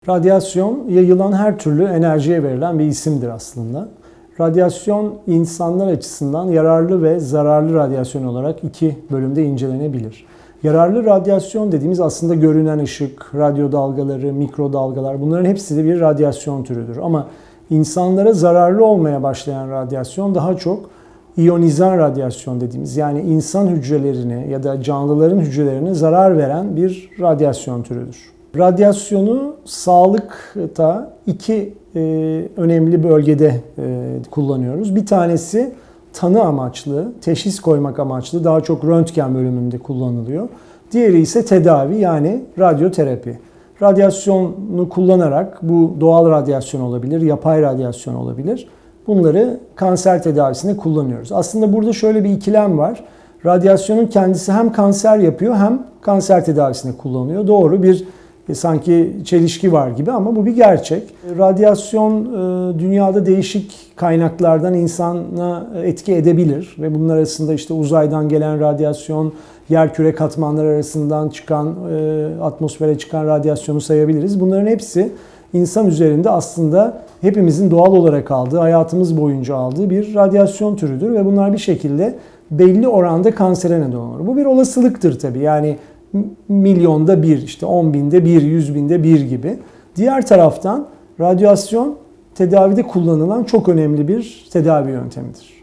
Radyasyon, yayılan her türlü enerjiye verilen bir isimdir aslında. Radyasyon, insanlar açısından yararlı ve zararlı radyasyon olarak iki bölümde incelenebilir. Yararlı radyasyon dediğimiz aslında görünen ışık, radyo dalgaları, mikrodalgalar, bunların hepsi de bir radyasyon türüdür. Ama insanlara zararlı olmaya başlayan radyasyon daha çok iyonizan radyasyon dediğimiz, yani insan hücrelerine ya da canlıların hücrelerine zarar veren bir radyasyon türüdür. Radyasyonu sağlıkta iki önemli bölgede kullanıyoruz. Bir tanesi tanı amaçlı, teşhis koymak amaçlı, daha çok röntgen bölümünde kullanılıyor. Diğeri ise tedavi, yani radyoterapi. Radyasyonu kullanarak, bu doğal radyasyon olabilir, yapay radyasyon olabilir. Bunları kanser tedavisinde kullanıyoruz. Aslında burada şöyle bir ikilem var. Radyasyonun kendisi hem kanser yapıyor hem kanser tedavisinde kullanılıyor. Doğru, bir sanki çelişki var gibi ama bu bir gerçek. Radyasyon dünyada değişik kaynaklardan insana etki edebilir ve bunlar arasında işte uzaydan gelen radyasyon, yerküre katmanları arasından çıkan, atmosfere çıkan radyasyonu sayabiliriz. Bunların hepsi insan üzerinde aslında hepimizin doğal olarak aldığı, hayatımız boyunca aldığı bir radyasyon türüdür ve bunlar bir şekilde belli oranda kansere neden olur. Bu bir olasılıktır tabii. Yani milyonda bir, işte 10 binde bir, 100 binde bir gibi. Diğer taraftan radyasyon tedavide kullanılan çok önemli bir tedavi yöntemidir.